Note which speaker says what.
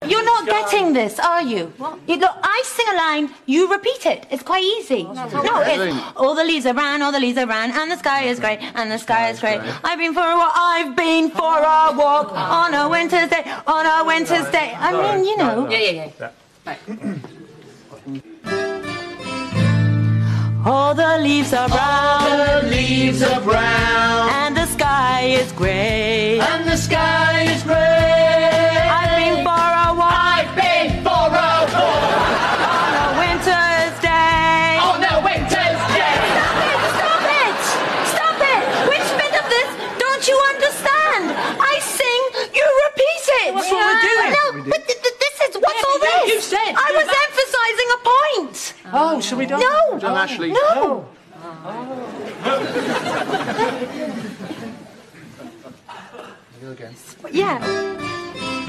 Speaker 1: You're not getting this, are you? What? Look, I sing a line, you repeat it. It's quite easy. No, it's all the leaves are brown, all the leaves are brown, and the sky is grey, and the sky is grey. I've been for a walk on a winter's day, on a winter's day. I mean, you know.
Speaker 2: Yeah. Right.
Speaker 1: All the leaves are brown.
Speaker 3: All the leaves are brown.
Speaker 1: And the sky is grey.
Speaker 3: And the sky is grey.
Speaker 1: I've been for a walk.
Speaker 3: I've been for a walk.
Speaker 1: On a winter's day.
Speaker 3: On a winter's day.
Speaker 1: Stop it! Stop it! Which bit of this don't you understand? I sing, you repeat it.
Speaker 2: That's what we're doing.
Speaker 1: No, but this is, what's all this?
Speaker 2: You said.
Speaker 1: I was emphasising a point.
Speaker 2: Oh, shall we do?
Speaker 1: No.
Speaker 4: Don't actually.
Speaker 1: No.
Speaker 4: You go again.
Speaker 1: Yeah.